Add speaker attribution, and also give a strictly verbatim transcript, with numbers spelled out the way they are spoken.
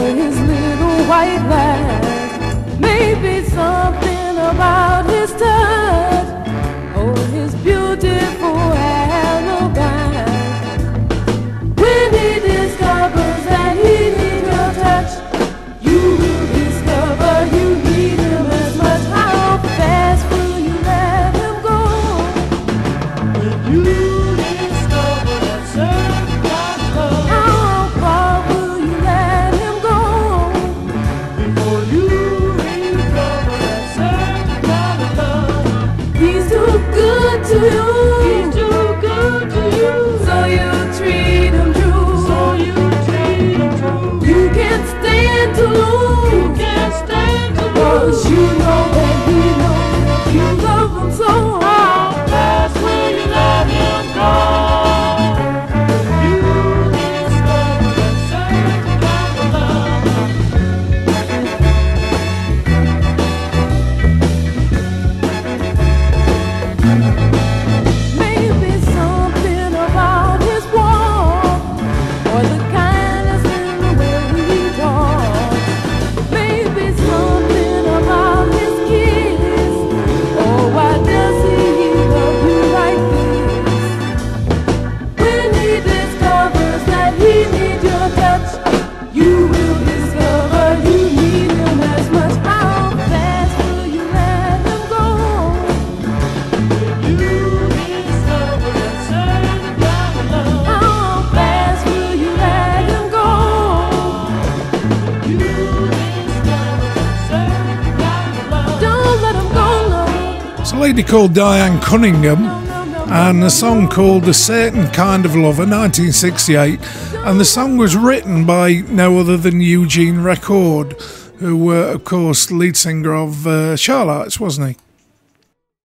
Speaker 1: his little white lies. Maybe something about his touch, or his beautiful alibi. When he discovers that he needs your touch, you will discover you need him as much. How fast will you let him go? When you discover that certain kind of love, how far will you let him go? Before you recover that certain kind of love. He's too good to you. He's too good to you. So you treat him true. So you treat him true. You can't stand to lose. You can't stand to lose. 'Cause you know that he knows you love him so. How fast will you let him go? You discover that certain kind of love. Maybe something about his walk, or the kindness in the way he talks. Maybe something about his kiss. Oh, why does he love you like this? When he discovers that he needs your touch, you will discover you need him as much. How fast will you let him go? You discover that certain kind of love. How fast will you let him go? You discover that certain kind of love. Don't let him go, no.
Speaker 2: It's a lady called Diane Cunningham, and a song called A Certain Kind of Lover, nineteen sixty-eight, and the song was written by no other than Eugene Record, who were, of course, lead singer of uh, Charlottes, wasn't he?